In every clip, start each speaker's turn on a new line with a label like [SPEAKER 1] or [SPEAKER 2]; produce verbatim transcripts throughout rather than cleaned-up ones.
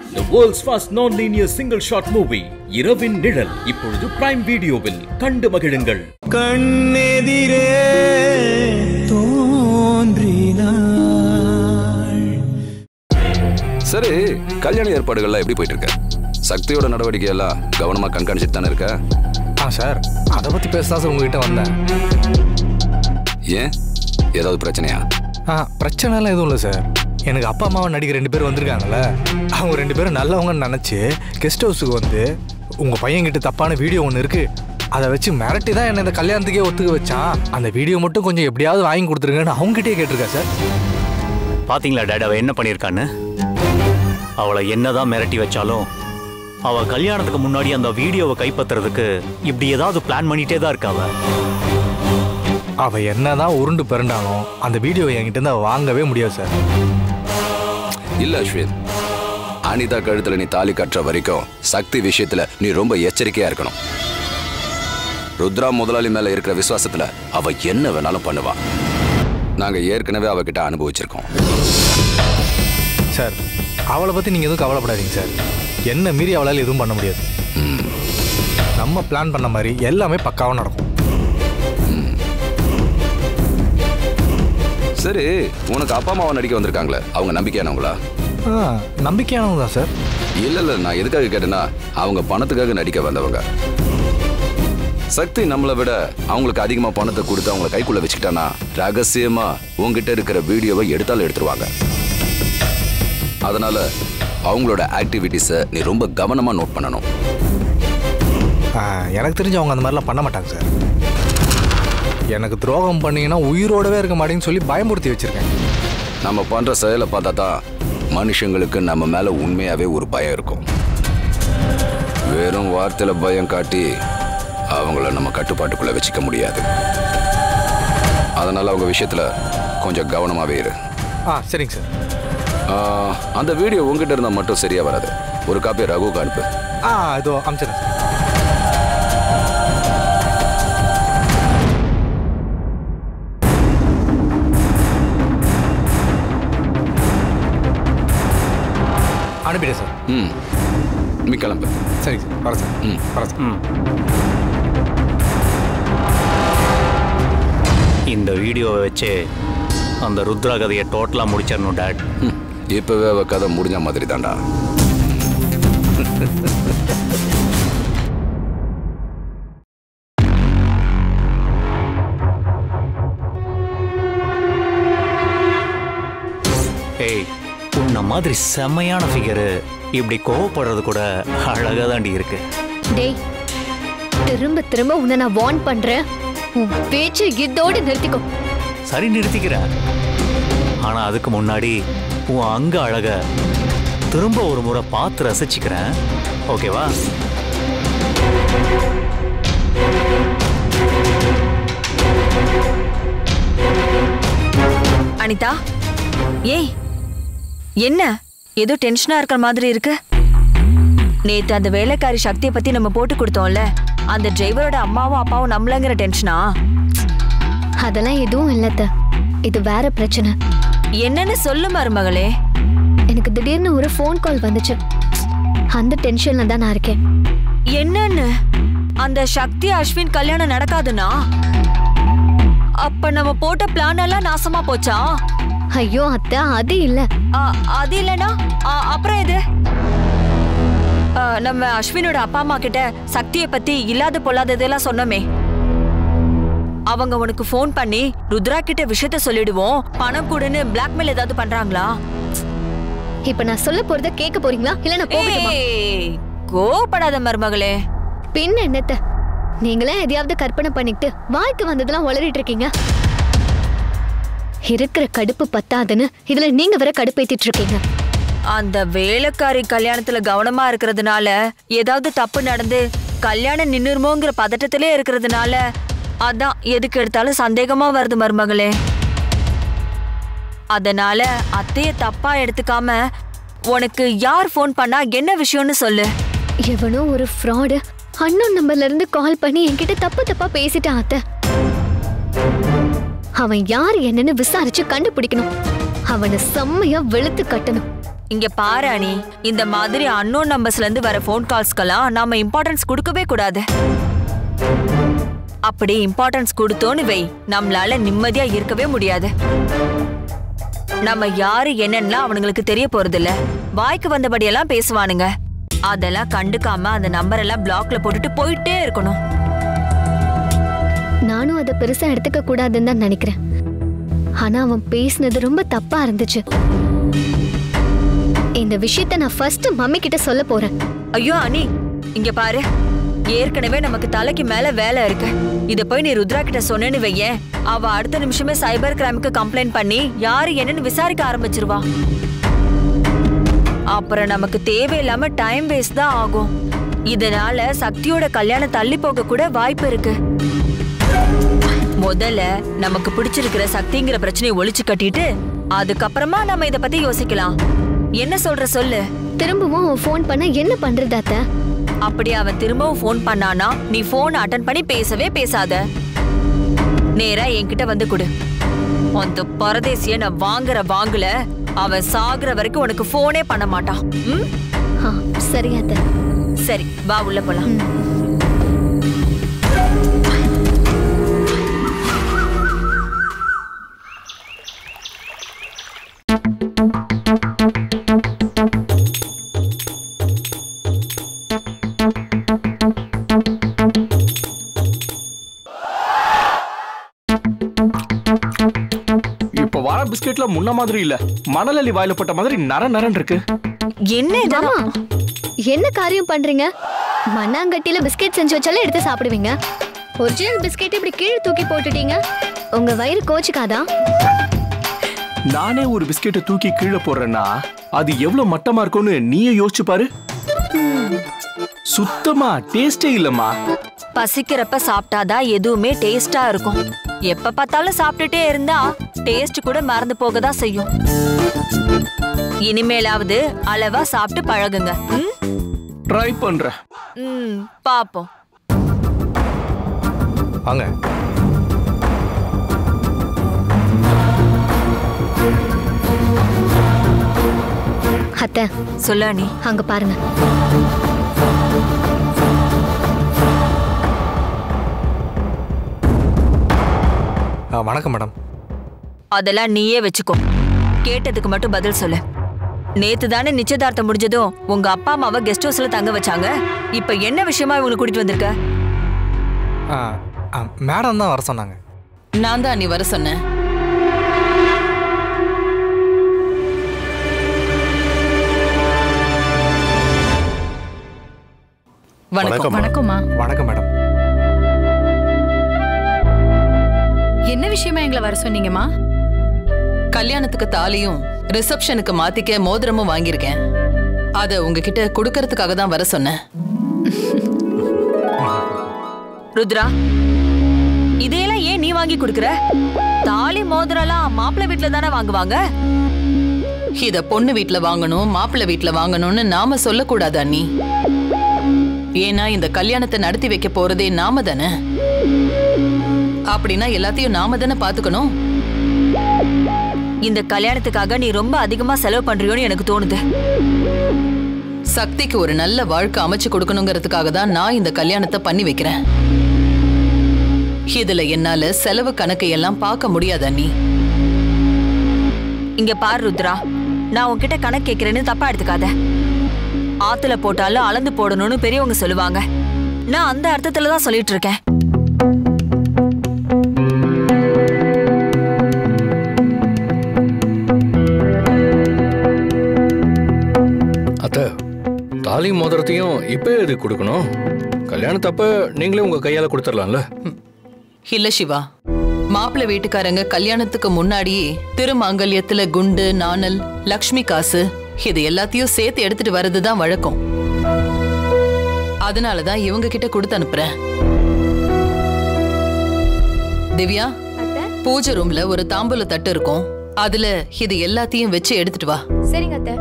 [SPEAKER 1] the world's first non-linear single shot movie இரவின் நிழல் இப்பொழுது பிரைம் வீடியோவில் கண்டு மகிழுங்கள்.
[SPEAKER 2] கண்ணெதிரே தோன்றினாள்.
[SPEAKER 3] சரி, கல்யாண ஏற்பாடுகள்லாம் எப்படி போயிட்டு இருக்கு? சக்தியோட நடவடிக்கை எல்லாம் கவனமா கண்காணிச்சுட்டு தானே இருக்க?
[SPEAKER 4] ஆ சார், அதை பத்தி பேசதான் சார் உங்ககிட்ட வந்தேன்.
[SPEAKER 3] ஏன், ஏதாவது பிரச்சனையா?
[SPEAKER 4] ஆ, பிரச்சனைலாம் எதுவும் இல்லை சார். எனக்கு அப்பா அம்மாவை நடிகர் ரெண்டு பேர் வந்திருக்காங்கல்ல, அவங்க ரெண்டு பேரும் நல்லவங்கன்னு நினச்சி கெஸ்ட் ஹவுஸுக்கு வந்து உங்கள் பையன்கிட்ட தப்பான வீடியோ ஒன்று இருக்குது, அதை வச்சு மிரட்டி தான் என்னை இந்த கல்யாணத்துக்கே ஒத்துக்க வச்சான். அந்த வீடியோ மட்டும் கொஞ்சம் எப்படியாவது வாங்கி கொடுத்துருங்கன்னு அவங்ககிட்டயே கேட்டிருக்கேன் சார்.
[SPEAKER 5] பார்த்தீங்களா டேட் அவள் என்ன பண்ணியிருக்கான்னு? அவளை என்னதான் மிரட்டி வச்சாலும் அவள் கல்யாணத்துக்கு முன்னாடி அந்த வீடியோவை கைப்பற்றுறதுக்கு இப்படி ஏதாவது பிளான் பண்ணிகிட்டே தான் இருக்கா. அவள்
[SPEAKER 4] அவள் என்ன தான் உருண்டு பிறண்டாலும் அந்த வீடியோவை என்கிட்ட இருந்து அவள் வாங்கவே முடியாது சார்.
[SPEAKER 3] இல்ல அஸ்வின், அனிதா கழுத்துல நீ தாலி கட்டுற வரைக்கும் சக்தி விஷயத்துல நீ ரொம்ப எச்சரிக்கையா இருக்கணும். ருத்ரா முதலாளி மேல இருக்கிற விசுவாசத்துல அவ என்ன வேணாலும் பண்ணுவா. நாங்க ஏற்கனவே அவகிட்ட அனுபவிச்சிருக்கோம்
[SPEAKER 4] சார். அவளை பத்தி நீங்க எதுவும் கவலைப்படாதீங்க சார். என்ன மீறி அவளால் எதுவும் பண்ண முடியாது. நம்ம பிளான் பண்ண மாதிரி எல்லாமே பக்காவா நடக்கும்.
[SPEAKER 3] சரி, உனக்கு அப்பா அம்மாவை நடிக்க வந்திருக்காங்களே, அவங்க நம்பிக்கையானவங்களா?
[SPEAKER 4] ஆ, நம்பிக்கையானவங்க தான் சார்.
[SPEAKER 3] இல்ல இல்ல, நான் எதுக்காக கேட்டேன்னா அவங்க பணத்துக்காக நடிக்க வந்தவங்க. சக்தி நம்மளை விட அவங்களுக்கு அதிகமா பணத்தை கொடுத்து அவங்களை கைக்குள்ள வச்சுக்கிட்டானா ரகசியமா உங்ககிட்ட இருக்கிற வீடியோவை எடுத்தாலும் எடுத்துருவாங்க. அதனால அவங்களோட ஆக்டிவிட்டிஸை நீ ரொம்ப கவனமா நோட் பண்ணணும்.
[SPEAKER 4] எனக்கு தெரிஞ்சு அவங்க அந்த மாதிரிலாம் பண்ண மாட்டாங்க சார். எனக்கு துரோகம் பண்ணீங்கன்னா உயிரோடவே இருக்க மாட்டேன்னு சொல்லி பயமுறுத்தி வச்சிருக்கேன்.
[SPEAKER 3] நம்ம பண்ற செயலை பார்த்தா தான் மனுஷங்களுக்கு நம்ம மேல உண்மையாவே ஒரு பயம் இருக்கும். வெறும் வார்த்தையில பயம் காட்டி அவங்கள நம்ம கட்டுப்பாட்டுக்குள்ள வச்சுக்க முடியாது. அதனால அவங்க விஷயத்துல கொஞ்சம் கவனமாவே இரு.
[SPEAKER 4] ஆ, சரிங்க சார்.
[SPEAKER 3] அந்த வீடியோ உங்ககிட்ட இருந்தா மட்டும் சரியா வராது. ஒரு காப்பி ரகுக்கு அனுப்பு.
[SPEAKER 4] ஆ, இதோ அனுப்பிச்சிடுறேன் சார். அனுப்பிட்டேன் சார்.
[SPEAKER 3] ம், நீ கிளம்பு.
[SPEAKER 4] சரி சார், வர சார். ம், வர சார். ம்.
[SPEAKER 5] இந்த வீடியோவை வச்சு அந்த ருத்ரா கதையை டோட்டலாக முடிச்சிடணும் டேட்.
[SPEAKER 3] இப்போவே அவ கதை முடிஞ்ச மாதிரி தான்டா.
[SPEAKER 5] ஏய், உன்ன மாதிரி செம்மையான ஃபிகரு இப்படி கோவப்படுறது கூட அழகா தாண்டி இருக்கு.
[SPEAKER 6] டேய், திரும்ப திரும்ப உன்னை நான் வார்ன் பண்றேன். உன் பேச்சு இதோட நிறுத்திக்கோ.
[SPEAKER 5] சரி, நிறுத்திக்கிறேன். ஆனா அதுக்கு முன்னாடி உன் அங்க அழக திரும்ப ஒரு முறை பார்த்து ரசிச்சுக்கிறேன். ஓகேவா?
[SPEAKER 7] அனிதா, ஏய் என்ன ஏதோ டென்ஷனா இருக்கிற மாதிரி இருக்கு? நேத்து அந்த வேலைக்காரி சக்தியை பத்தி நம்ம போட்டு கொடுத்தோம்ல, அந்த டிரைவரோட அம்மாவும் அப்பாவும் நம்மளங்கிற டென்ஷனா?
[SPEAKER 6] அதெல்லாம் எதுவும் இல்லத்த, இது வேற பிரச்சனை.
[SPEAKER 7] என்னன்னு சொல்லு மருமகளே.
[SPEAKER 6] எனக்கு திடீர்னு ஒரு ஃபோன் கால் வந்துச்சு. அந்த டென்ஷன்ல தான் நான் இருக்கேன்.
[SPEAKER 7] என்னன்னு? அந்த சக்தி அஸ்வின் கல்யாணம் நடக்காதுன்னா அப்ப நம்ம போட்ட பிளான் எல்லாம் நாசமா போச்சா?
[SPEAKER 6] ஐயோ அத்தை, அது இல்ல.
[SPEAKER 7] அது இல்லனா அப்புறம் எது? நம்ம அஸ்வினோட அப்பா அம்மா கிட்ட சக்தியை பத்தி இல்லாத பொல்லாததெல்லாம் சொன்னோமே, அவங்க உனக்கு ஃபோன் பண்ணி ருத்ரா கிட்ட விஷயத்த சொல்லிடுவோம், பணம் கூடன்னு பிளாக்மெயில் ஏதாவது பண்றாங்களா?
[SPEAKER 6] இப்ப நான் சொல்ல போறத கேட்க போறீங்களா இல்ல நான் போகட்டுமா?
[SPEAKER 7] கோபப்படாத மருமகளே.
[SPEAKER 6] பின்ன என்னத்த, நீங்களே எதையாவது கற்பனை பண்ணிட்டு வாழ்க்கை வந்ததெல்லாம் உளறிட்டு இருக்கீங்க. இருக்கிற கடுப்பு பத்தாதுன்னு இதுல நீங்க வேற கடுப்பேத்திட்டு இருக்கீங்க.
[SPEAKER 7] அந்த வேலைக்காரி கல்யாணத்துல கவனமா இருக்கிறதுனால ஏதாவது தப்பு நடந்து கல்யாணம் நின்னுருமோங்கிற பதட்டத்திலே இருக்கிறதுனால அதான் எதுக்கு எடுத்தாலும் சந்தேகமா வருது மருமகளே. அதனால அத்தைய தப்பா எடுத்துக்காம உனக்கு யார் ஃபோன் பண்ணா என்ன விஷயம்னு சொல்லு.
[SPEAKER 6] எவனோ ஒரு ஃப்ராடு அன்னோன் நம்பர்ல இருந்து கால் பண்ணி என்கிட்ட தப்பு தப்பா பேசிட்டான் அத்தை. அவன் யார் என்னன்னு விசாரிச்சு கண்டுபிடிக்கணும். அவனை செம்மையா வெளுத்து கட்டணும்.
[SPEAKER 7] இங்க பாரு அனி, இந்த மாதிரி அன்னோன் நம்பர்ஸ்ல இருந்து வர போன் கால்ஸ்க்கெல்லாம் நாம இம்பார்ட்டன்ஸ் கொடுக்கவே கூடாது. அப்படி இம்பார்ட்டன்ஸ் கொடுத்தோன்னு வை, நம்மளால நிம்மதியா இருக்கவே முடியாது. நம்ம யாரு என்னன்னா அவனுங்களுக்கு தெரிய போறது இல்ல. வாய்க்கு வந்தபடியெல்லாம் பேசுவானுங்க. அதெல்லாம் கண்டுக்காம அந்த நம்பர் எல்லாம் பிளாக்ல போட்டுட்டு போயிட்டே இருக்கணும்.
[SPEAKER 6] நானும் அதை பெருசா எடுத்துக்க கூடாதுன்னு தான் நினைக்கிறேன். ஆனா அவன் பேசினது ரொம்ப தப்பா இருந்துச்சு. இந்த விஷயத்த நான் ஃபர்ஸ்ட் மம்மி கிட்ட சொல்ல போறேன்.
[SPEAKER 7] ஐயோ அனி, இங்க பாரு, ஏற்கனவே நமக்கு தலைக்கு மேல வேலை இருக்கு. இத போய் நீ ருத்ரா கிட்ட சொன்னேன்னு வையேன், அவ அடுத்த நிமிஷமே சைபர் கிரைமுக்கு கம்ப்ளைண்ட் பண்ணி யாரு என்னன்னு விசாரிக்க ஆரம்பிச்சிருவா. அப்புறம் நமக்கு தேவையில்லாம டைம் வேஸ்ட் தான் ஆகும். இதனால சக்தியோட கல்யாணம் தள்ளி போக கூட வாய்ப்பு இருக்கு. முதல்ல நமக்கு பிடிச்சிருக்கிற சக்திங்கிற பிரச்சனையை ஒழிச்சு கட்டிட்டு அதுக்கப்புறமா நம்ம இத பத்தி யோசிக்கலாம். என்ன சொல்ற சொல்லு.
[SPEAKER 6] திரும்பவும் அவன் ஃபோன் பண்ண என்ன பண்றது அத்த?
[SPEAKER 7] அப்படி அவன் திரும்பவும் ஃபோன் பண்ணானா நீ ஃபோன் அட்டன் பண்ணி பேசவே பேசாத. நேரா என்கிட்ட வந்து கொடு. அந்த பரதேசிய நான் வாங்குற வாங்குல அவன் சாகுற வரைக்கும் உனக்கு ஃபோனே பண்ண மாட்டான். ம்,
[SPEAKER 6] சரி அத்த.
[SPEAKER 7] சரி, வா உள்ள போலாம்.
[SPEAKER 2] இப்ப வர பிஸ்கெட்ல முன்ன மாதிரி இல்ல, மணலி வாயில போட்ட மாதிரி நர நரன் இருக்கு.
[SPEAKER 7] என்ன இதெல்லாம்?
[SPEAKER 6] என்ன காரியம் பண்றீங்க? மண்ணாங்கட்டில பிஸ்கெட் செஞ்சு வச்சாலே எடுத்து சாப்பிடுவீங்க. ஒரிஜினல் பிஸ்கெட் இப்படி கீழே தூக்கி போட்டுட்டீங்க. உங்க வயிறு கோச்சுக்காதா?
[SPEAKER 2] நானே ஒரு பிஸ்கெட்டை தூக்கி கீழே போடுறேன்னா அது எவ்வளவு மட்டமா இருக்கும்னு நீயே யோசிச்சு பாரு. சுத்தமா டேஸ்டே இல்லம்மா.
[SPEAKER 7] பசிக்கிறப்ப சாப்பிட்டாதான் எதுவுமே டேஸ்டா இருக்கும். எப்ப பார்த்தாலும் சாப்பிட்டுட்டே இருந்தா டேஸ்ட் கூட மறந்து போகதான் செய்யும். இனிமேலாவது அளவா சாப்பிட்டு பழகுங்க.
[SPEAKER 2] ட்ரை பண்றேன்.
[SPEAKER 7] ம், பாப்போம்.
[SPEAKER 4] வாங்க.
[SPEAKER 6] அத்தை
[SPEAKER 7] சொல்ல நீ
[SPEAKER 6] அங்க பாருங்க.
[SPEAKER 4] வணக்கம் மேடம்.
[SPEAKER 7] அதெல்லாம் நீயே வச்சுக்கோ. கேட்டதுக்கு மட்டும் பதில் சொல்லு. நேத்து தானே நிச்சயதார்த்தம் முடிஞ்சதும் உங்க அப்பா அம்மாவை கெஸ்ட் ஹவுஸ்ல தங்க வச்சாங்க. இப்ப என்ன விஷயமா இவங்களை கூட்டிட்டு வந்திருக்க?
[SPEAKER 4] மேடம் தான் வர சொன்னாங்க.
[SPEAKER 8] நான் தான் நீ வர சொன்னேன். வணக்கம்.
[SPEAKER 9] வணக்கம்மா.
[SPEAKER 4] வணக்கம் மேடம்.
[SPEAKER 9] என்ன விஷயமா எங்களை வர சொன்னீங்கம்மா?
[SPEAKER 8] கல்யாணத்துக்கு தாலியும் ரிசப்ஷனுக்கு மாத்திக்க மோதிரமும் வாங்கியிருக்கேன். அத உங்ககிட்ட கொடுக்கறதுக்காக தான் வர சொன்னேன்.
[SPEAKER 7] ருத்ரா, இதையெல்லாம் ஏன் நீ வாங்கி கொடுக்கற? தாலி மோதிரம்லாம் மாப்பிள்ளை வீட்டுல தானே வாங்குவாங்க.
[SPEAKER 8] இத பொண்ணு வீட்டுல வாங்கணும், மாப்பிள்ளை வீட்டுல வாங்கணும்னு நாம சொல்லக்கூடாது அண்ணி. ஏன்னா இந்த கல்யாணத்தை நடத்தி வைக்க போறதே நாம தானே. அப்படின்னா எல்லாத்தையும் நாம தானே பாத்துக்கணும்.
[SPEAKER 7] இந்த கல்யாணத்துக்காக நீ ரொம்ப அதிகமா செலவு பண்றியோன்னு எனக்கு தோணுது.
[SPEAKER 8] சக்திக்கு ஒரு நல்ல வாழ்க்கை அமைச்சு கொடுக்கணுங்கிறதுக்காக தான் நான் இந்த கல்யாணத்தை பண்ணி வைக்கிறேன். இதுல என்னால செலவு கணக்கு எல்லாம் பார்க்க முடியாது அண்ணி.
[SPEAKER 7] இங்க பாரு ருத்ரா, நான் உன்கிட்ட கணக்கு கேட்கிறேன்னு தப்பா எடுத்துக்காத. ஆத்துல போட்டாலும் அளந்து போடணும்னு பெரியவங்க சொல்லுவாங்க. நான் அந்த அர்த்தத்துல தான் சொல்லிட்டு இருக்கேன்.
[SPEAKER 10] அத்தை, தாலி மோதிரத்தையும் இப்ப எது கொடுக்கணும்? கல்யாணத்தப்ப நீங்களே உங்க கையால கொடுத்துடலாம்ல.
[SPEAKER 8] இல்ல சிவா, மாப்பிள்ளை வீட்டுக்காரங்க கல்யாணத்துக்கு முன்னாடியே திருமாங்கல்யத்துல குண்டு, நாணல், லக்ஷ்மி காசு இது எல்லாத்தையும் சேர்த்து எடுத்துட்டு வர்றதுதான் வழக்கம். அதனாலதான் இவங்க கிட்ட கொடுத்து அனுப்புறேன். திவ்யா, பூஜை ரூம்ல ஒரு தாம்பூல தட்டு இருக்கும். அதுல இது எல்லாத்தையும் வச்சு எடுத்துட்டு வா.
[SPEAKER 6] சரிங்க அத்தை.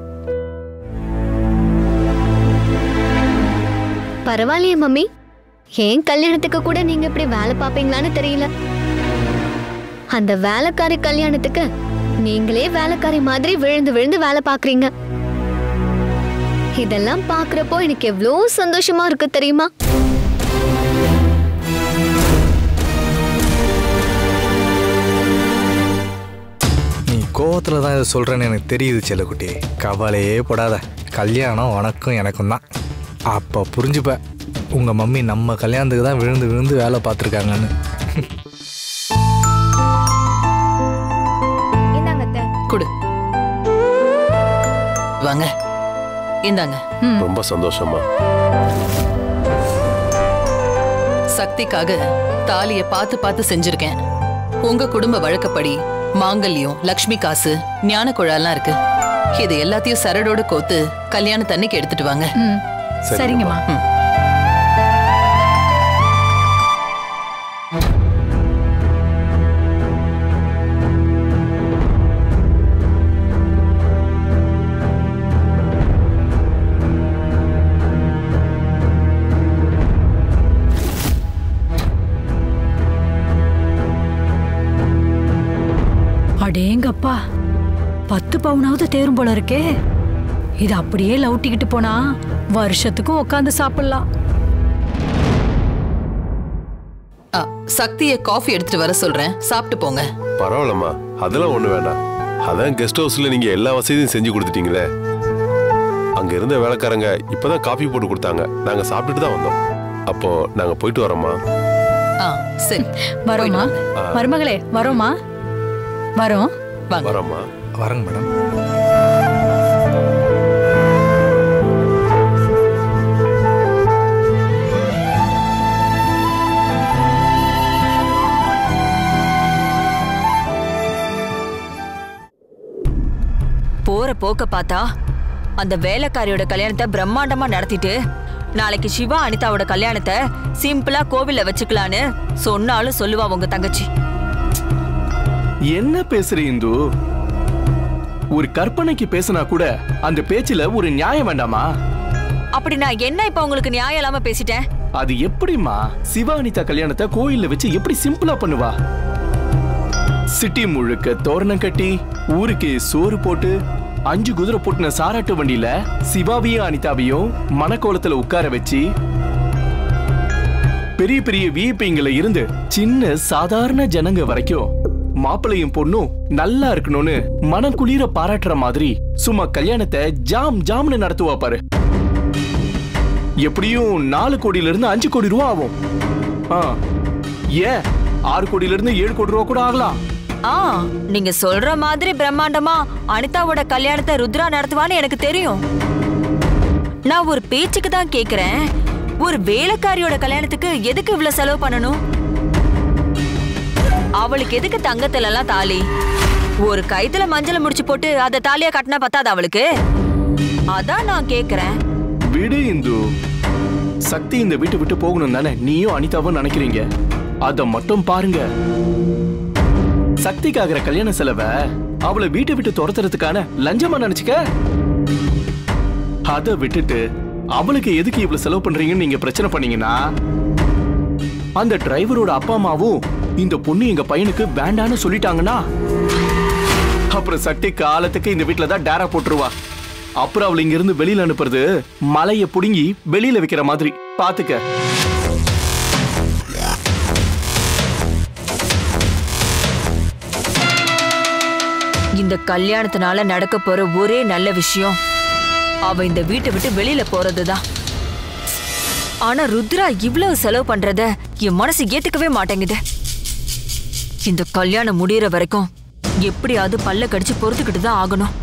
[SPEAKER 6] பரவாயில்லையே மம்மி, ஏன் கல்யாணத்துக்கு கூட நீங்க இப்படி வேலை பாப்பீங்களான்னு தெரியல. அந்த வேலைக்காரி கல்யாணத்துக்கு நீங்களே வேலைக்காரி மாதிரி விழுந்து விழுந்து வேலை பாக்குறீங்க. இதெல்லாம் பாக்குறப்போ எனக்கு எவ்வளவு சந்தோஷமா இருக்கு தெரியுமா?
[SPEAKER 4] நீ கோவத்துல தான் இதை சொல்றேன்னு எனக்கு தெரியுது செல்லக்குட்டி. கவலையே படாத. கல்யாணம் உனக்கும் எனக்கும் தான். அப்போ புரிஞ்சுப்ப உங்க மம்மி நம்ம கல்யாணத்துக்கு தான் விழுந்து விழுந்து வேலை பார்த்துருக்காங்கன்னு.
[SPEAKER 8] கொடு வாங்க. இந்தாங்க.
[SPEAKER 11] ரொம்ப சந்தோஷமா.
[SPEAKER 8] சக்திக்காக தாலியை பார்த்து பார்த்து செஞ்சிருக்கேன். உங்க குடும்ப வழக்கப்படி மாங்கல்யம், லக்ஷ்மி காசு, ஞான குழாலாம் இருக்கு. இது எல்லாத்தையும் சரடோட கோத்து கல்யாணத்தன்னைக்கு எடுத்துட்டு வாங்க.
[SPEAKER 9] சரிங்கம்மா. அடேங்கப்பா, பத்து பவுனாவது தேரும் போல இருக்கே. இது அப்படியே லவுட்டிக்கிட்டு போனா வருஷத்துக்கும் உட்காந்து சாப்பிடலாம்.
[SPEAKER 8] சக்தியை காஃபி எடுத்துட்டு வர சொல்றேன், சாப்பிட்டு போங்க.
[SPEAKER 11] பரவாயில்லம்மா, அதெல்லாம் ஒண்ணு வேண்டாம். அதான் கெஸ்ட் ஹவுஸ்ல நீங்க எல்லா வசதியும் செஞ்சு கொடுத்துட்டீங்களே. அங்க இருந்த வேலைக்காரங்க இப்பதான் காஃபி போட்டு கொடுத்தாங்க. நாங்க சாப்பிட்டுட்டு தான் வந்தோம். அப்போ நாங்க போயிட்டு வரோம்மா.
[SPEAKER 8] சரி
[SPEAKER 9] வரோம்மா. மருமகளே வரோம்மா. வரோம்.
[SPEAKER 11] வரோம்மா.
[SPEAKER 4] வரங்க மேடம்.
[SPEAKER 7] போற போக்க பார்த்தா அந்த வேலைக்காரியோட கல்யாணத்தை பிரம்மாண்டமா நடத்திட்டு நாளைக்கு சிவா அனிதாவோட கல்யாணத்தை சிம்பிளா கோவில்ல வச்சுக்கலான்னு சொன்னாலும் சொல்லுவா உங்க தங்கச்சி.
[SPEAKER 2] என்ன பேசுற இந்து? ஒரு கற்பனைக்கு பேசினா கூட அந்த பேச்சுல ஒரு நியாயம் வேண்டாமா?
[SPEAKER 7] அப்படி நான் என்ன இப்ப உங்களுக்கு நியாயம் இல்லாம பேசிட்டேன்?
[SPEAKER 2] அது எப்படிமா சிவா அனிதா கல்யாணத்தை கோயில்ல வச்சு எப்படி சிம்பிளா பண்ணுவா? சிட்டி முழுக்க தோரணம் கட்டி ஊருக்கு சோறு போட்டு அஞ்சு குதிரை போட்டுன சாராட்டு வண்டியில சிவாவையும் அனிதாவையும் மணக்கோலத்துல உட்கார வச்சு பெரிய பெரிய விஐபிங்கள இருந்து சின்ன சாதாரண ஜனங்க வரைக்கும் மாப்பிள்ளையும் பொண்ணும் நல்லா இருக்கணும்னு மனம் குளிர பாராட்டுற மாதிரி சும்மா கல்யாணத்தை ஜாம் ஜாம்னு நடத்துவா பாரு. எப்படியும் நாலு கோடியில இருந்து அஞ்சு கோடி ரூபா ஆகும். ஏன் ஆறு கோடியில இருந்து ஏழு கோடி ரூபா கூட ஆகலாம்.
[SPEAKER 7] ஆ, நீங்க சொல்ற மாதிரி பிரம்மாண்டமா அனிதாவோட கல்யாணத்தை ருத்ரா நடத்துவான்னு எனக்கு தெரியும். நான் ஒரு பேச்சுக்கு தான் கேக்குறேன். ஒரு வேலைக்காரியோட கல்யாணத்துக்கு எதுக்கு இவ்வளவு செலவு பண்ணணும்? அவளுக்கு எதுக்கு தங்கத்துல எல்லாம் தாலி? ஒரு கைத்துல மஞ்சள முடிச்சு போட்டு அத தாலியா கட்டினா பத்தாது அவளுக்கு? அதான் நான் கேக்குறேன்.
[SPEAKER 2] விடு இந்து. சக்தி இந்த வீட்டு விட்டு போகணும் தானே நீயும் அனிதாவும் நினைக்கிறீங்க. அத மட்டும் பாருங்க. சக்திக்கு ஆகிற கல்யாண செலவை அவளை வீட்டை விட்டு துரத்துறதுக்கான லஞ்சமா நினைச்சுக்க. அத விட்டுட்டு அவளுக்கு எதுக்கு இவ்வளவு செலவு பண்றீங்கன்னு நீங்க பிரச்சனை பண்ணீங்கன்னா அந்த டிரைவரோட அப்பா அம்மாவும் இந்த பொண்ணு எங்க பையனுக்கு வேண்டான்னு சொல்லிட்டாங்கன்னா அப்புறம் சக்தி காலத்துக்கு இந்த வீட்டுல தான் டேரா போட்டுருவா. அப்புறம் அவளை இங்க இருந்து வெளியில அனுப்புறது மலைய புடுங்கி வெளியில வைக்கிற மாதிரி பாத்துக்க.
[SPEAKER 7] இந்த கல்யாணத்தினால நடக்க போற ஒரே நல்ல விஷயம் அவ இந்த வீட்டை விட்டு வெளியில போறதுதான். ஆனா ருத்ரா இவ்வளவு செலவு பண்றத என் மனசு ஏத்துக்கவே மாட்டேங்குது. இந்த கல்யாணம் முடியற வரைக்கும் எப்படியாவது பல்ல கடிச்சு பொறுத்துக்கிட்டு தான் ஆகணும்.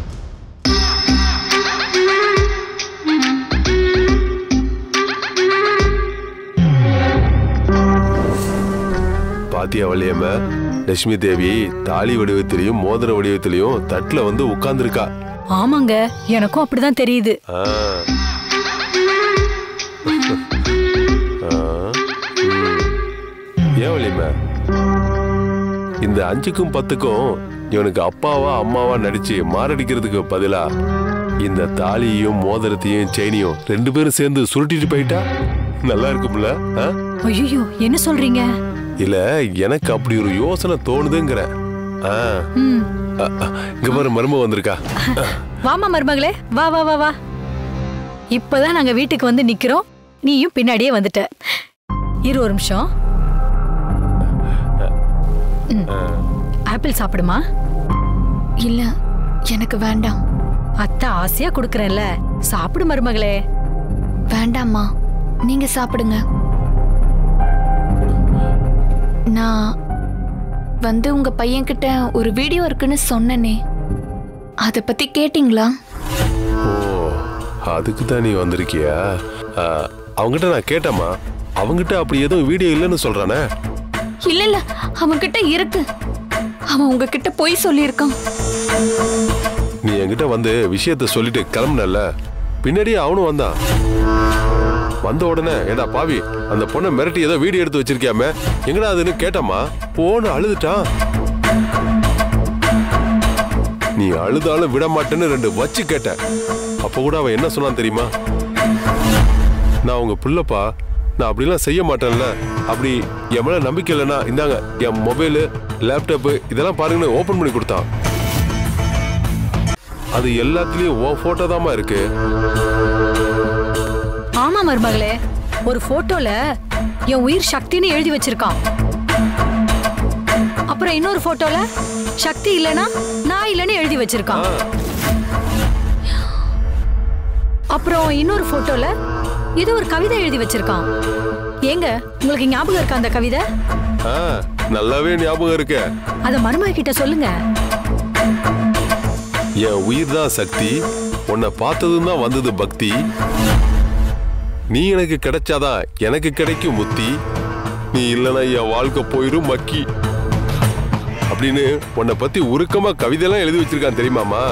[SPEAKER 11] பாத்தியா வள்ளியம்ம, லட்சுமி தேவி தாலி வடிவத்திலையும் மோதிர வடிவத்திலையும் தட்டுல வந்து உட்கார்ந்துருக்கா.
[SPEAKER 9] ஆமாங்க, எனக்கும் அப்படிதான் தெரியுது.
[SPEAKER 11] ஏன் வள்ளியம்ம, இந்த அஞ்சுக்கும் பத்துக்கும் இவனுக்கு அப்பாவா அம்மாவா நடிச்சு மாரடிக்கிறதுக்கு பதிலா இந்த தாலியையும் மோதிரத்தையும் செயினையும் ரெண்டு பேரும் சேர்ந்து சுருட்டிட்டு போயிட்டா நல்லா இருக்கும்ல?
[SPEAKER 9] ஐயோ, என்ன சொல்றீங்க?
[SPEAKER 11] இல்ல, எனக்கு அப்படி ஒரு யோசனை தோணுதுங்கிற. இங்க பாரு மருமக வந்திருக்கா.
[SPEAKER 9] வாமா மருமகளே, வா வா வா வா. இப்பதான் நாங்க வீட்டுக்கு வந்து நிக்கிறோம், நீயும் பின்னாடியே வந்துட்ட. இரு ஒரு நிமிஷம். ஆப்பிள் சாப்பிடுமா?
[SPEAKER 6] இல்ல, எனக்கு வேண்டாம்.
[SPEAKER 9] அத்தை ஆசையா குடுக்கறேன்ல, சாப்பிடு மருமகளே.
[SPEAKER 6] வேண்டாம்மா, நீங்க சாப்பிடுங்க. நான் வந்து உங்க பையன் கிட்ட ஒரு வீடியோ இருக்குன்னு சொன்னனே, அத பத்தி கேட்டிங்களா?
[SPEAKER 11] ஓ, அதுக்கு தான் நீ வந்திருக்கியா? அவங்கிட்ட நான் கேட்டேம்மா, அவங்கிட்ட அப்படி எதுவும் வீடியோ இல்லைன்னு சொல்றானே.
[SPEAKER 6] இல்ல இல்ல, அவன்கிட்ட இருக்கு. அவன் உங்ககிட்ட போய் சொல்லியிருக்கான்.
[SPEAKER 11] நீ என்கிட்ட வந்து விஷயத்த சொல்லிட்டு கிளம்புனல, பின்னாடியே அவனும் வந்தான். வந்த உடனே ஏடா பாவி, அந்த பொண்ணை மிரட்டி ஏதோ வீடியோ எடுத்து வச்சிருக்கியாமே, எங்கடா அதுன்னு கேட்டம்மா. போன்னு அழுதுட்டான். நீ அழுதாலும் விட மாட்டேன்னு ரெண்டு வச்சு கேட்ட. அப்ப கூட அவன் என்ன சொன்னான் தெரியுமா? நான் உங்க பிள்ளைப்பா, நான் அப்படிலாம் செய்ய மாட்டேன்ல. அப்படி என் மேல நம்பிக்கை இல்லைன்னா இந்தாங்க என் மொபைலு, லேப்டாப்பு இதெல்லாம் பாருங்கன்னு ஓபன் பண்ணி கொடுத்தான். அது எல்லாத்துலயும் உன் போட்டோ தாமா இருக்கு.
[SPEAKER 9] ஆமா மருமகளே, ஒரு போட்டோல என் உயிர் சக்தின்னு எழுதி வச்சிருக்கான். அப்புறம் இன்னொரு போட்டோல சக்தி இல்லனா நான் இல்லன்னு எழுதி வச்சிருக்கான். அப்புறம் இன்னொரு போட்டோல இது ஒரு கவிதை எழுதி வச்சிருக்கான். ஏங்க, உங்களுக்கு ஞாபகம் இருக்கா அந்த கவிதை?
[SPEAKER 11] நல்லாவே ஞாபகம் இருக்கு.
[SPEAKER 9] அத மருமக கிட்ட சொல்லுங்க.
[SPEAKER 11] என் உயிர் தான் சக்தி, உன்னை பார்த்ததும் தான் வந்தது பக்தி. நீ எனக்கு கிடைச்சாதான் எனக்கு கிடைக்கும் முத்தி, நீ இல்லைன்னா என் வாழ்க்கை போயிரும் மக்கி அப்படின்னு உன்னை பத்தி உருக்கமா கவிதையெல்லாம் எழுதி வச்சிருக்கான் தெரியுமாமா?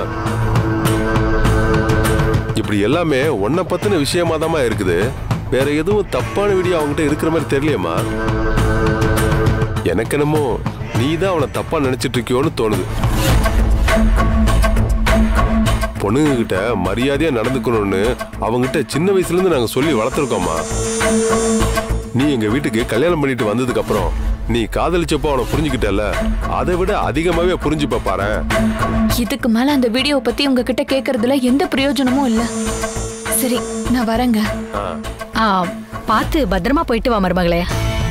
[SPEAKER 11] இப்படி எல்லாமே உன்னை பத்தின விஷயமா தாமா இருக்குது. வேற எதுவும் தப்பான வீடியோ அவங்ககிட்ட இருக்கிற மாதிரி தெரியலையம்மா. எனக்கு என்னமோ நீ தான் அவனை தப்பா நினைச்சிட்டு இருக்கியோன்னு தோணுது. பொண்ணுங்க கிட்ட மரியாதையா நடந்துக்கணும்னு அவங்ககிட்ட சின்ன வயசுல இருந்து நாங்க சொல்லி வளர்த்துருக்கோமா. நீ எங்க வீட்டுக்கு கல்யாணம் பண்ணிட்டு வந்ததுக்கு அப்புறம் நீ காதலிச்சப்போ அவனை புரிஞ்சுக்கிட்டல, அதை விட அதிகமாவே புரிஞ்சுப்ப பாரு.
[SPEAKER 6] இதுக்கு மேல அந்த வீடியோ பத்தி உங்ககிட்ட கேக்குறதுல எந்த பிரயோஜனமும் இல்ல. சரி, நான் வரேங்க.
[SPEAKER 9] பார்த்து பத்திரமா போயிட்டு வா மருமகளே.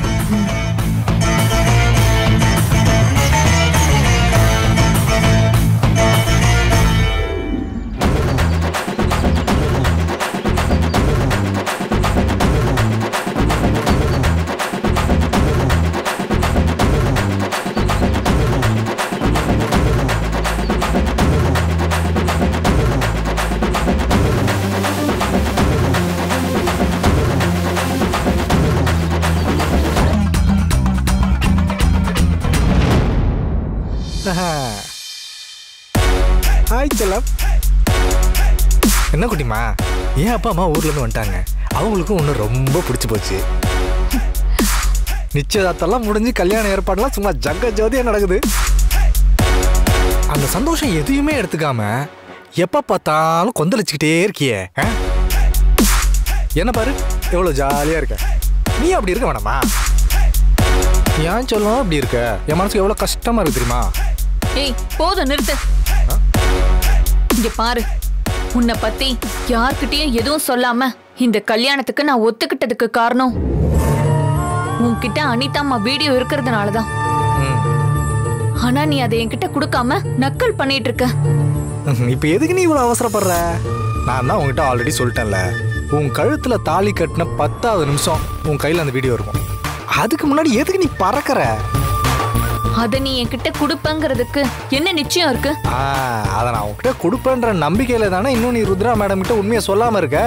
[SPEAKER 4] ஹாய் செல்லம். என்ன குட்டிமா, ஏன் அப்பா அம்மா ஊர்ல இருந்து வந்துட்டாங்க. அவங்களுக்கும் ஒன்று ரொம்ப பிடிச்சி போச்சு. நிச்சயதார்த்தம்லாம் முடிஞ்சு கல்யாண ஏற்பாடுலாம் சும்மா ஜங்க ஜோதியா நடக்குது. அந்த சந்தோஷம் எதையுமே எடுத்துக்காம எப்ப பார்த்தாலும் கொந்தளிச்சுக்கிட்டே இருக்கியே. என்ன பாரு, எவ்வளவு ஜாலியா இருக்க. நீ அப்படி இருக்க வேணாமா? ஏன் சொல்லும் அப்படி இருக்க? என் மனசுக்கு எவ்வளவு கஷ்டமா இருக்கு தெரியுமா?
[SPEAKER 6] ஏய், போதும் நிறுத்து. இங்க பாரு, உன்னை பத்தி யார்கிட்டயும் எதுவும் சொல்லாம இந்த கல்யாணத்துக்கு நான் ஒத்துக்கிட்டதுக்கு காரணம் உன்கிட்ட அனிதாம்மா வீடியோ இருக்கிறதுனாலதான். ஆனா நீ அதை என்கிட்ட கொடுக்காம நக்கல் பண்ணிட்டு இருக்க.
[SPEAKER 4] இப்ப எதுக்கு நீ இவ்வளவு அவசரப்படுற? நான் தான் உன்கிட்ட ஆல்ரெடி சொல்லிட்டேன்ல, உன் கழுத்துல தாலி கட்டின பத்தாவது நிமிஷம் உன் கையில அந்த வீடியோ இருக்கும். அதுக்கு முன்னாடி எதுக்கு நீ பறக்கிற?
[SPEAKER 6] அத நீ என்கிட்ட கொடுப்பங்கிறதுக்கு என்ன நிச்சயம் இருக்கு?
[SPEAKER 4] அத நான் உன்கிட்ட கொடுப்பேன்ற நம்பிக்கையில தானே இன்னும் நீ ருத்ரா மேடம் கிட்ட உண்மையை சொல்லாம இருக்க.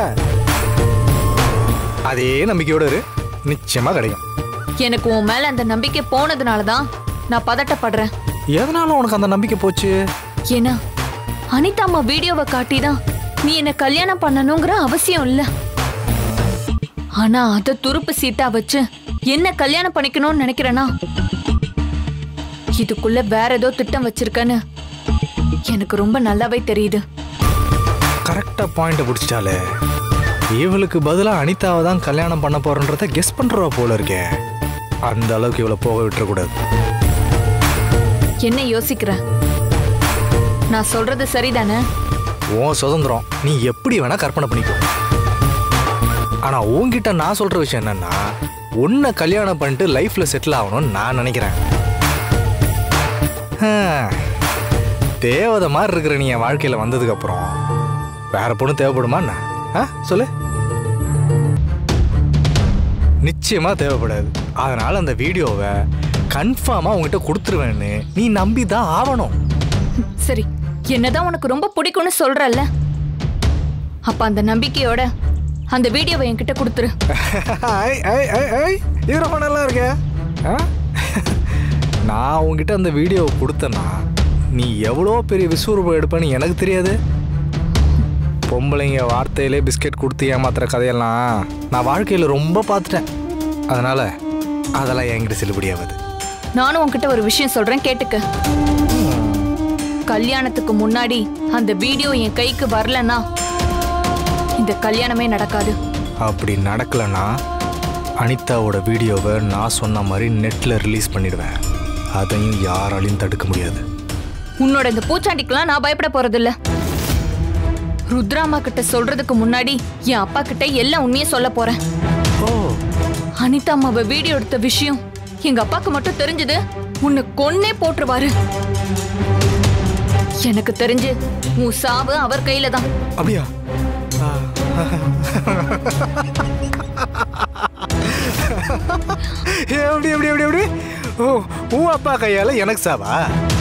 [SPEAKER 4] அதே நம்பிக்கையோட இரு, நிச்சயமா கிடைக்கும்.
[SPEAKER 6] எனக்கு உன் மேல அந்த நம்பிக்கை போனதுனாலதான் நான் பதட்டப்படுறேன்.
[SPEAKER 4] எதனால உனக்கு அந்த நம்பிக்கை போச்சு?
[SPEAKER 6] ஏன்னா அனிதாம்மா வீடியோவை காட்டிதான் நீ என்ன கல்யாணம் பண்ணணுங்கிற அவசியம் இல்ல. ஆனா அத துருப்பு சீட்டா வச்சு என்ன கல்யாணம் பண்ணிக்கணும்னு நினைக்கிறேனா, இதுக்குள்ள வேற ஏதோ திட்டம் வச்சிருக்கன்னு எனக்கு ரொம்ப நல்லாவே தெரியுது.
[SPEAKER 4] கரெக்டா பாயிண்ட பிடிச்சிட்டாலே. இவளுக்கு பதிலா அனிதாவை தான் கல்யாணம் பண்ண போறன்றத கெஸ் பண்றவா போல இருக்கே. அந்த அளவுக்கு இவளை போக விட்டுறக்கூடாது.
[SPEAKER 6] என்ன யோசிக்கிற? நான் சொல்றது சரிதானே?
[SPEAKER 4] உன் சுதந்திரம், நீ எப்படி வேணா கற்பனை பண்ணிக்கோ. ஆனா உன்கிட்ட நான் சொல்ற விஷயம் என்னன்னா, உன்னை கல்யாணம் பண்ணிட்டு லைஃப்ல செட்டில் ஆகணும்னு நான் நினைக்கிறேன். தேவதை மாதிரி இருக்கிற நீ என் வாழ்க்கையில வந்ததுக்கு அப்புறம் வேற பொண்ணு தேவைப்படுமா என்ன? ஆ சொல்லு. நிச்சயமா தேவைப்படாது. அதனால அந்த வீடியோவை கன்ஃபார்மா உங்ககிட்ட கொடுத்துருவேன்னு நீ நம்பி தான் ஆகணும்.
[SPEAKER 6] சரி, என்னதான் உனக்கு ரொம்ப பிடிக்கும்னு சொல்றல்ல, அப்ப அந்த நம்பிக்கையோட அந்த வீடியோவை என்கிட்ட கொடுத்துரு.
[SPEAKER 4] இது ரொம்ப நல்லா இருக்க. நான் உங்ககிட்ட அந்த வீடியோவை கொடுத்தேன்னா நீ எவ்வளோ பெரிய விஸ்வரூபம் எடுப்பேன்னு எனக்கு தெரியாது. பொம்பளைங்க வார்த்தையிலே பிஸ்கெட் கொடுத்து ஏமாத்துற கதையெல்லாம் நான் வாழ்க்கையில் ரொம்ப பார்த்துட்டேன். அதனால அதெல்லாம் என்கிட்ட செல்லுபடியாவது.
[SPEAKER 6] நானும் உன்கிட்ட ஒரு விஷயம் சொல்றேன், கேட்டுக்க. கல்யாணத்துக்கு முன்னாடி அந்த வீடியோ என் கைக்கு வரலன்னா இந்த கல்யாணமே நடக்காது.
[SPEAKER 4] அப்படி நடக்கலன்னா அனிதாவோட வீடியோவை நான் சொன்ன மாதிரி நெட்ல ரிலீஸ் பண்ணிடுவேன். அதையும் யாராலையும் தடுக்க முடியாது.
[SPEAKER 6] உன்னோட இந்த பூச்சாண்டிக்கெல்லாம் நான் பயப்பட போறதில்ல. ருத்ராமா கிட்ட சொல்றதுக்கு முன்னாடி என் அப்பா கிட்ட எல்லாம் உண்மையே சொல்ல போறேன். அனிதா அம்மாவை வீடியோ எடுத்த விஷயம் எங்க அப்பாக்கு மட்டும் தெரிஞ்சது உன்னை கொன்னே போட்டுருவாரு. எனக்கு தெரிஞ்சு உன் சாவு அவர் கையில தான்.
[SPEAKER 4] அப்படியா? எப்படி எப்படி எப்படி எப்படி ஓ உன் அப்பா கையால எனக்கு சாவா?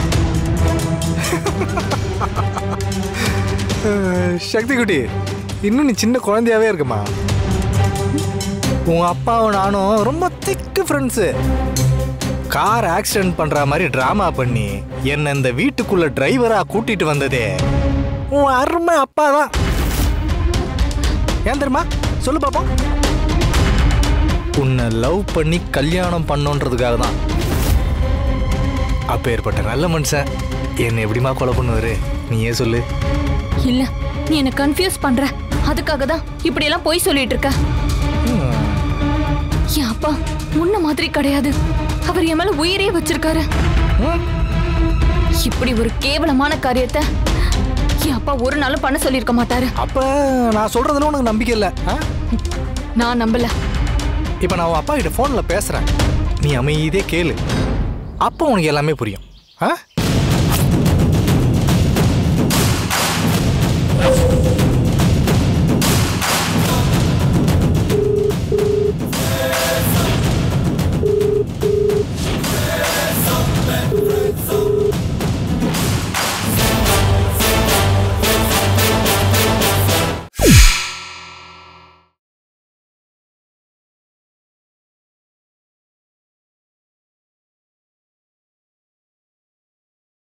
[SPEAKER 4] சக்தி குட்டி, இன்னும் நீ சின்ன குழந்தையாவே இருக்குமா? உன் அப்பாவும் நானும் ரொம்ப திக்கு ஃப்ரெண்ட்ஸு. கார் ஆக்சிடென்ட் பண்ற மாதிரி டிராமா பண்ணி என்ன இந்த வீட்டுக்குள்ள டிரைவரா கூட்டிட்டு வந்ததே உன் அருமை அப்பா தான். ஏன் தெரியுமா? சொல்லு பாப்போம். உன்னை லவ் பண்ணி கல்யாணம் பண்ணோன்றதுக்காக தான். அப்பேற்பட்ட நல்ல மனுஷன் என்னை எப்படிமா கொலை பண்ணுவாரு? நீயே சொல்லு.
[SPEAKER 6] இல்ல, நீ என்ன கன்ஃபியூஸ் பண்ற. அதுக்காக தான் இப்படி எல்லாம் போய் சொல்லிட்டு இருக்க. என் அப்பா முன்ன மாதிரி கிடையாது. அவர் என் மேல உயிரே வச்சிருக்காரு. இப்படி ஒரு கேவலமான காரியத்தை என் அப்பா ஒரு நாளும் பண்ண சொல்லியிருக்க மாட்டாரு.
[SPEAKER 4] அப்ப நான் சொல்றதுல உனக்கு நம்பிக்கை இல்ல?
[SPEAKER 6] நான் நம்பல.
[SPEAKER 4] இப்ப நான் உன் அப்பா கிட்ட போன்ல பேசுறேன், நீ அமைதியே கேளு. அப்போ உனக்கு எல்லாமே புரியும். ஆ